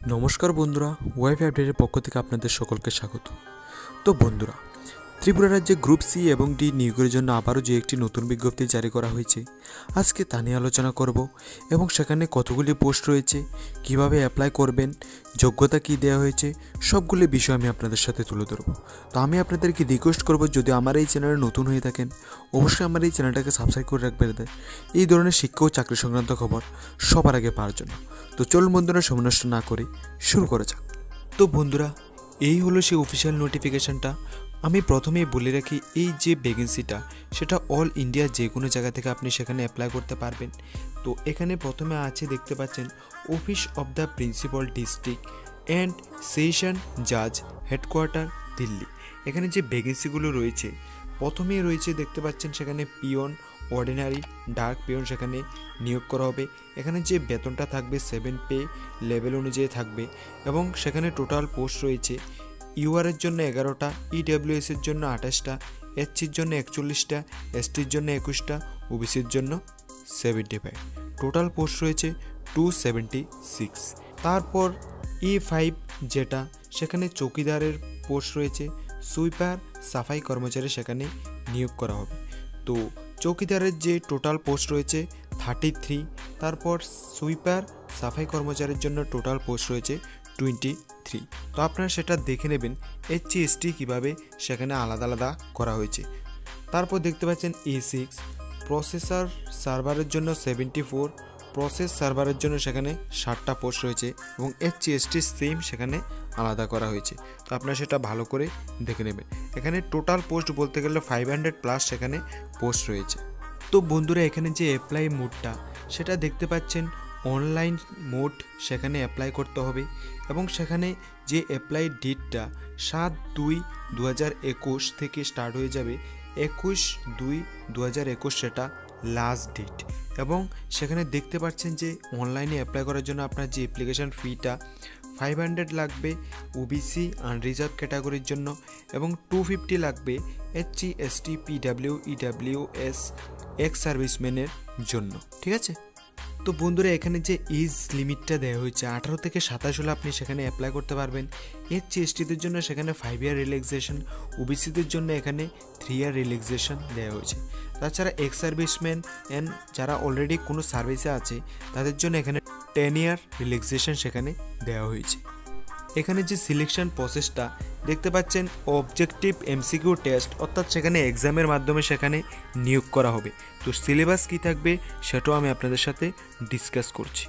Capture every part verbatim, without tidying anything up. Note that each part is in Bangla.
নমস্কার বন্ধুরা, ওয়াইফাই আপডেটের পক্ষ থেকে আপনাদের সকলকে স্বাগত। তো বন্ধুরা, ত্রিপুরা রাজ্যে গ্রুপ সি এবং ডি নিয়োগের জন্য আবারও যে একটি নতুন বিজ্ঞপ্তি জারি করা হয়েছে, আজকে তা নিয়ে আলোচনা করব এবং সেখানে কতগুলি পোস্ট রয়েছে, কিভাবে অ্যাপ্লাই করবেন, যোগ্যতা কী দেওয়া হয়েছে, সবগুলি বিষয় আমি আপনাদের সাথে তুলে ধরব। তো আমি আপনাদেরকে রিকোয়েস্ট করব, যদি আমার এই চ্যানেলে নতুন হয়ে থাকেন অবশ্যই আমার এই চ্যানেলটাকে সাবস্ক্রাইব করে রাখবেন এই ধরনের শিক্ষা ও চাকরি সংক্রান্ত খবর সবার আগে পাওয়ার জন্য। তো চলুন বন্ধুরা, সময় নষ্ট না করে শুরু করা যাক। তো বন্ধুরা, এই হলো সেই অফিসিয়াল নোটিফিকেশানটা। আমি প্রথমেই বলে রাখি, এই যে ভ্যাকেন্সিটা সেটা অল ইন্ডিয়া যে কোনো জায়গা থেকে আপনি সেখানে অ্যাপ্লাই করতে পারবেন। তো এখানে প্রথমে আছে, দেখতে পাচ্ছেন, office of the principal district and session জাজ হেডকোয়ার্টার দিল্লি। এখানে যে ভ্যাকেন্সিগুলো রয়েছে, প্রথমেই রয়েছে দেখতে পাচ্ছেন সেখানে পিয়ন, অর্ডিনারি, ডার্ক পিয়ন সেখানে নিয়োগ করা হবে। এখানে যে বেতনটা থাকবে সেভেন পে লেভেল অনুযায়ী থাকবে এবং সেখানে টোটাল পোস্ট রয়েছে ইউআরের জন্য এগারোটা, ইডাব্লিউএসের জন্য আঠাশটা, এসসির জন্য একচল্লিশটা, এসটির জন্য একুশটা, ওবিসির জন্য সেভেন্টি ফাইভ। টোটাল পোস্ট রয়েছে টু সেভেন্টি সিক্স। তারপর ই ফাইভ যেটা, সেখানে চৌকিদারের পোস্ট রয়েছে, সুইপার, সাফাই কর্মচারী সেখানে নিয়োগ করা হবে। তো চৌকিদারের যে টোটাল পোস্ট রয়েছে থার্টি থ্রি। তারপর সুইপার, সাফাই কর্মচারীর জন্য টোটাল পোস্ট রয়েছে টোয়েন্টি থ্রি। তো আপনারা সেটা দেখে নেবেন এইচসি এসটি কীভাবে সেখানে আলাদা আলাদা করা হয়েছে। তারপর দেখতে পাচ্ছেন ই সিক্স, প্রসেসর সার্ভারের জন্য সেভেন্টি ফোর, প্রসেস সার্ভারের জন্য সেখানে ষাটটা পোস্ট রয়েছে এবং এইচসি এসটি সেম সেখানে আলাদা করা হয়েছে। তো আপনারা সেটা ভালো করে দেখে নেবেন। এখানে টোটাল পোস্ট বলতে গেলে ফাইভ হান্ড্রেড প্লাস সেখানে পোস্ট রয়েছে। তো বন্ধুরা, এখানে যে অ্যাপ্লাই মোডটা সেটা দেখতে পাচ্ছেন অনলাইন মোড, সেখানে অ্যাপ্লাই করতে হবে এবং সেখানে যে অ্যাপ্লাই ডেটটা সাত দুই দু হাজার একুশ থেকে স্টার্ট হয়ে যাবে, একুশ দুই দু হাজার একুশ সেটা লাস্ট ডেট। এবং সেখানে দেখতে পাচ্ছেন যে অনলাইনে অ্যাপ্লাই করার জন্য আপনার যে অ্যাপ্লিকেশান ফিটা ফাইভ হান্ড্রেড লাগবে ওবিসি আনরিজার্ভ ক্যাটাগরির জন্য এবং টু ফিফটি লাগবে SC ST PWD EWS ex সার্ভিসম্যানের জন্য। ঠিক আছে। তো বন্ধুরা, এখানে যে এজ লিমিটটা দেওয়া হয়েছে আঠারো থেকে সাতাশ হলে আপনি সেখানে অ্যাপ্লাই করতে পারবেন। এইচসি এসটিদের জন্য সেখানে ফাইভ ইয়ার রিল্যাক্সেশন, ওবিসিদের জন্য এখানে থ্রি ইয়ার রিল্যাক্সেশন দেওয়া হয়েছে। তাছাড়া এক্স সার্ভিসম্যান অ্যান্ড যারা অলরেডি কোনো সার্ভিসে আছে তাদের জন্য এখানে টেন ইয়ার রিল্যাক্সেশন সেখানে দেওয়া হয়েছে। এখানে যে সিলেকশন প্রসেসটা দেখতে পাচ্ছেন, অবজেক্টিভ এমসিকিউ টেস্ট, অর্থাৎ সেখানে এক্সামের মাধ্যমে সেখানে নিয়োগ করা হবে। তো সিলেবাস কী থাকবে সেটাও আমি আপনাদের সাথে ডিসকাস করছি।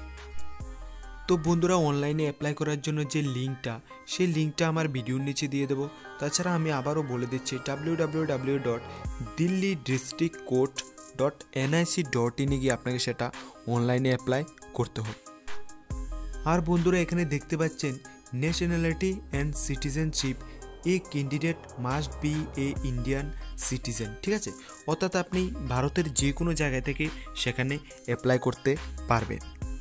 তো বন্ধুরা, অনলাইনে অ্যাপ্লাই করার জন্য যে লিঙ্কটা, সেই লিঙ্কটা আমার ভিডিওর নিচে দিয়ে দেবো। তাছাড়া আমি আবারও বলে দিচ্ছি, W W W dot Delhi district court dot NIC dot ইনে গিয়ে আপনাকে সেটা অনলাইনে অ্যাপ্লাই করতে হবে। আর বন্ধুরা, এখানে দেখতে পাচ্ছেন nationality and citizenship, a candidate must be a Indian citizen. ঠিক আছে, অর্থাৎ আপনি ভারতের যে কোনো জায়গা থেকে সেখানে অ্যাপ্লাই করতে পারবেন।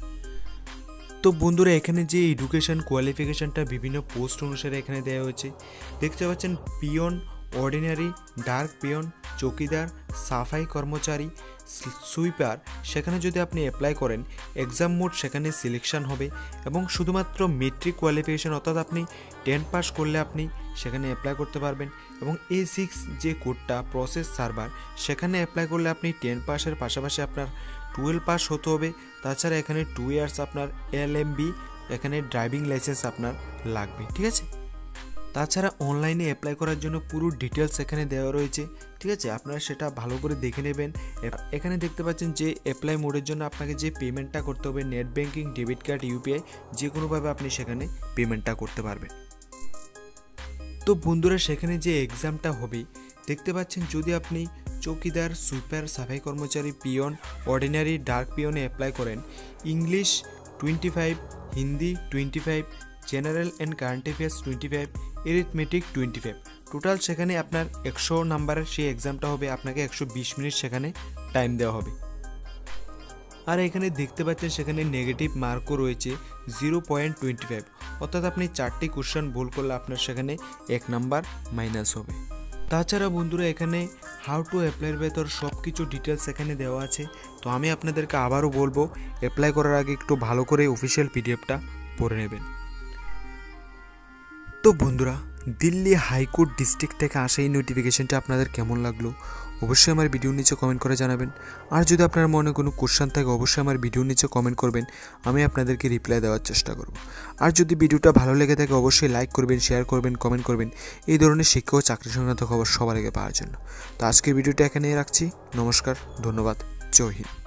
তো বন্ধুরা, এখানে যে এডুকেশন কোয়ালিফিকেশানটা বিভিন্ন পোস্ট অনুসারে এখানে দেওয়া হয়েছে। দেখতে পাচ্ছেন পিয়ন, অর্ডিনারি, ডার্ক পিয়ন, চৌকিদার, সাফাই কর্মচারী, সুইপার, সেখানে যদি আপনি অ্যাপ্লাই করেন এক্সাম মোড সেখানে সিলেকশন হবে এবং শুধুমাত্র মেট্রিক কোয়ালিফিকেশান, অর্থাৎ আপনি টেন পাস করলে আপনি সেখানে অ্যাপ্লাই করতে পারবেন। এবং এ সিক্স যে কোডটা প্রসেস সার্ভার, সেখানে অ্যাপ্লাই করলে আপনি টেন পাসের পাশাপাশি আপনার টুয়েলভ পাস হতে হবে। তাছাড়া এখানে টু ইয়ার্স আপনার এল এম বি, এখানে ড্রাইভিং লাইসেন্স আপনার লাগবে। ঠিক আছে। তাছাড়া অনলাইনে অ্যাপ্লাই করার জন্য পুরো ডিটেলস এখানে দেওয়া রয়েছে। ঠিক আছে, আপনারা সেটা ভালো করে দেখে নেবেন। এখানে দেখতে পাচ্ছেন যে অ্যাপ্লাই মোডের জন্য আপনাকে যে পেমেন্টটা করতে হবে, net banking, debit card, UPI, যে কোনোভাবে আপনি সেখানে পেমেন্টটা করতে পারবেন। তো বন্ধুরা, সেখানে যে এক্সামটা হবে দেখতে পাচ্ছেন, যদি আপনি চৌকিদার, সুইপার, সাফাই কর্মচারী, পিয়ন, অর্ডিনারি, ডার্ক পিয়নে অ্যাপ্লাই করেন, English twenty five, Hindi twenty five, general and current affairs twenty five, arithmetic twenty five, total সেখানে আপনার একশো নাম্বারের সেই এক্সামটা হবে। আপনাকে একশো বিশ মিনিট সেখানে টাইম দেওয়া হবে। আর এখানে দেখতে পাচ্ছেন সেখানে নেগেটিভ মার্কও রয়েছে জিরো পয়েন্ট টোয়েন্টি ফাইভ, অর্থাৎ আপনি চারটি কোশ্চেন ভুল করলে আপনার সেখানে এক নাম্বার মাইনাস হবে। তাছাড়া বন্ধুরা, এখানে হাউ টু অ্যাপ্লাইয়ের ভেতর সব কিছু ডিটেলস এখানে দেওয়া আছে। তো আমি আপনাদেরকে আবারও বলবো, অ্যাপ্লাই করার আগে একটু ভালো করে অফিসিয়াল পিডিএফটা পড়ে নেবেন। তো বন্ধুরা, দিল্লি হাইকোর্ট ডিস্ট্রিক্ট থেকে আসা এই নোটিফিকেশনটা আপনাদের কেমন লাগলো অবশ্যই আমার ভিডিওর নিচে কমেন্ট করে জানাবেন। আর যদি আপনার মনে কোনো কোশ্চেন থাকে অবশ্যই আমার ভিডিওর নিচে কমেন্ট করবেন, আমি আপনাদেরকে রিপ্লাই দেওয়ার চেষ্টা করব। আর যদি ভিডিওটা ভালো লেগে থাকে অবশ্যই লাইক করবেন, শেয়ার করবেন, কমেন্ট করবেন এই ধরনের শিক্ষা ও চাকরি সংক্রান্ত খবর সবার আগে পাওয়ার জন্য। তো আজকের ভিডিওটা এখানেই রাখছি। নমস্কার, ধন্যবাদ, জয় হিন্দ।